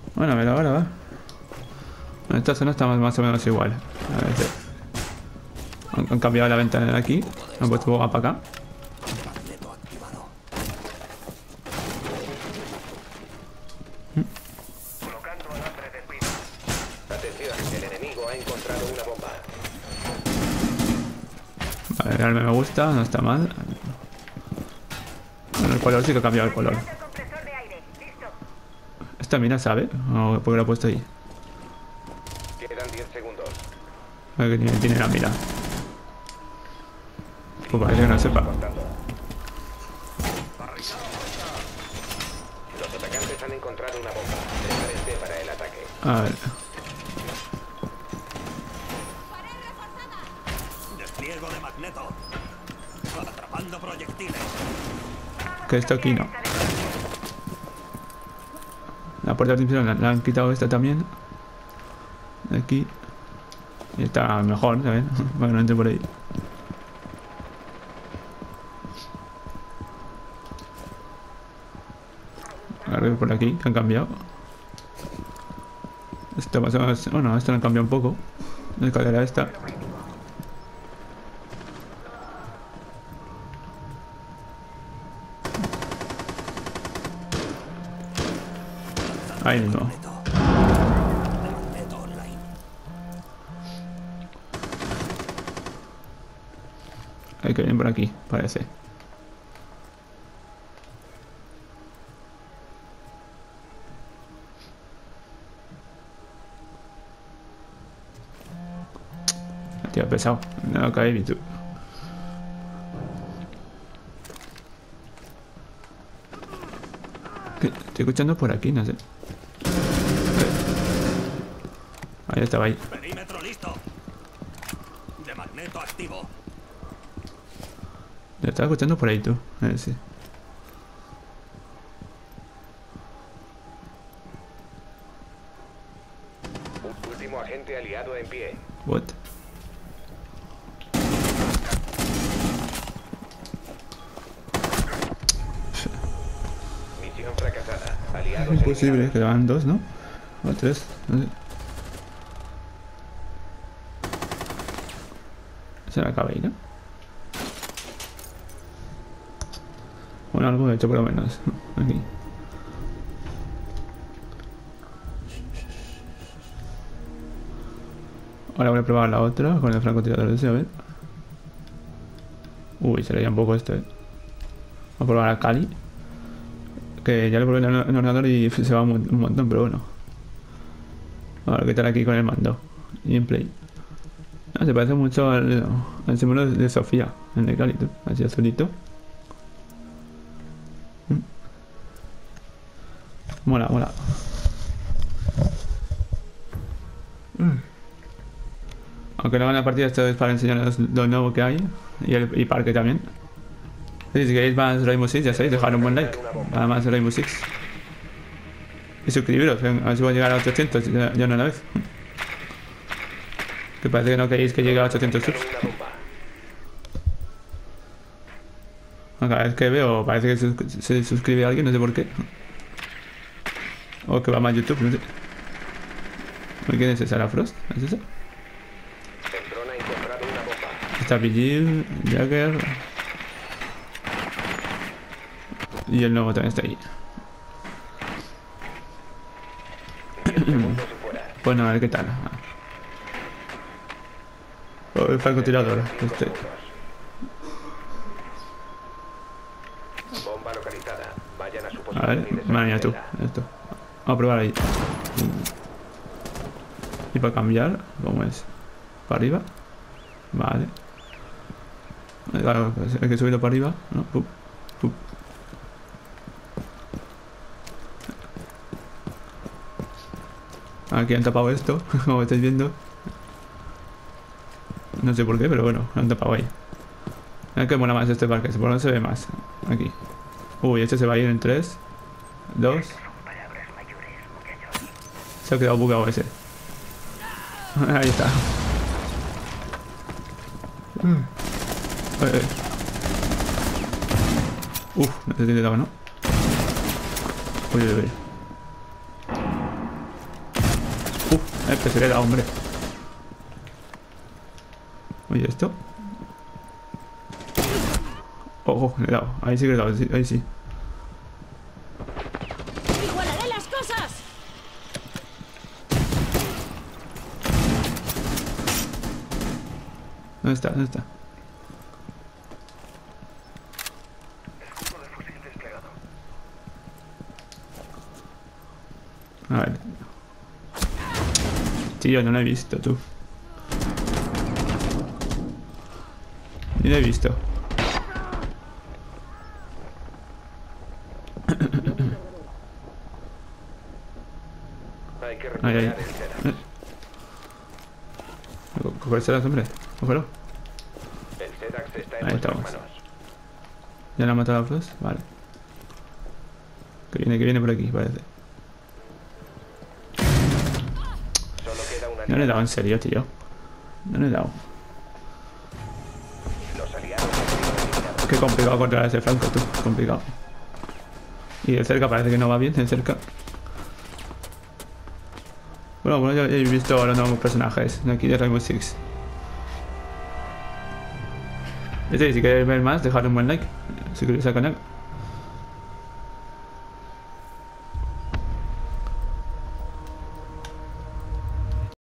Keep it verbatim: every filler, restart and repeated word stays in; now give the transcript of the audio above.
Bueno, a ver, ahora va. En esta zona está más, más o menos igual. A ver, sí. han, han cambiado la ventana de aquí. Han puesto bomba para acá. A ver, me gusta, no está mal. Bueno, el color sí que ha cambiado el color. ¿Esta mina sabe? ¿O por qué lo ha puesto ahí? Quedan diez segundos. A ver qué nivel tiene la mira. Pues parece que no sepa. Los atacantes han encontrado una bomba. Prepárense para el ataque. A ver. Despliego de magneto. Atrapando proyectiles. Que esto aquí no. La puerta artificial la, la han quitado esta también. Aquí. Y está mejor, ¿sabes? Para que no entre por ahí. A ver por aquí, que han cambiado. Esto más o menos. Bueno, esto lo han cambiado un poco. La escalera esta. Ahí mismo. Hay que venir por aquí, parece. Tío, pesado. No cae bien tú. ¿Qué? Estoy escuchando por aquí, no sé. Ahí estaba ahí. Perímetro listo. De magneto activo. Lo estaba escuchando por ahí tú. A ver si. Último agente aliado en pie. What? Misión fracasada. Aliados Imposible, eliminados. quedaban dos, ¿no? O tres, no sé. Se me acaba ahí, ¿no? Bueno, algo he hecho por lo menos. Aquí. Ahora voy a probar la otra con el francotirador ese, a ver. Uy, se leía un poco esto, eh. Voy a probar a Kali. Que ya lo probé en el ordenador y se va un montón, pero bueno. A ver qué tal aquí con el mando. Y en play. Ah, se parece mucho al, al símbolo de Sofía, en el Kali, tú. Así azulito. Mm. Mola, mola. Mm. Aunque no hagan la partida, esto es para enseñaros lo nuevo que hay. Y el y parque también. Si queréis más Rainbow Six, ya sabéis, dejar un buen like. Nada más Rainbow Six. Y suscribiros, a ver si voy a llegar a ochocientos ya, ya no una vez. Que parece que no queréis que llegue a ochocientos subs. Cada vez que veo parece que se, se suscribe a alguien, no sé por qué. O que va más YouTube, no sé. ¿Quién es esa? ¿La Frost? ¿Es esa? Está Vigil, Jagger. Y el nuevo también está ahí. Bueno, a ver qué tal. Oh, el francotirador. Este. Bomba localizada. Vayan a su A posición. ver, madre mía tú. Esto. Vamos a probar ahí. Y para cambiar, ¿cómo es? ¿Para arriba? Vale. Claro, hay que subirlo para arriba, ¿no? Pup, pup. Aquí han tapado esto, como estáis viendo. No sé por qué, pero bueno, lo han tapado ahí. Es que mola más este parque, por lo menos se ve más. Aquí. Uy, este se va a ir en tres, dos. Se ha quedado bugado ese. Ahí está. Eh, eh. Uf, no sé si le daba, ¿no? Uy, uy, uy. Uf, eh, que se le da, hombre. Oye, esto. Ojo, le he dado. Ahí sí que le he dado, sí, ahí sí. ¡Igualaré las cosas! ¿Dónde está? ¿Dónde está? A ver. Tío, no lo he visto, tú. Ni lo he visto. Hay que Ahí, ahí. recuperar el Sedax. Coge el Sedax, hombre. Cógelo. El Sedax está en Ahí nuestras estamos. manos. ¿Ya la han matado a los dos? Vale. Que viene, que viene por aquí, parece. Solo queda una No le he dado en serio, tío. No le he dado. Los aliados han sido eliminados. Qué complicado controlar ese flanco, tú. Complicado. Y de cerca parece que no va bien, de cerca. Bueno, bueno, ya he visto a los nuevos personajes de aquí de Rainbow Six. Este, si queréis ver más, dejad un buen like. Suscribiros al canal.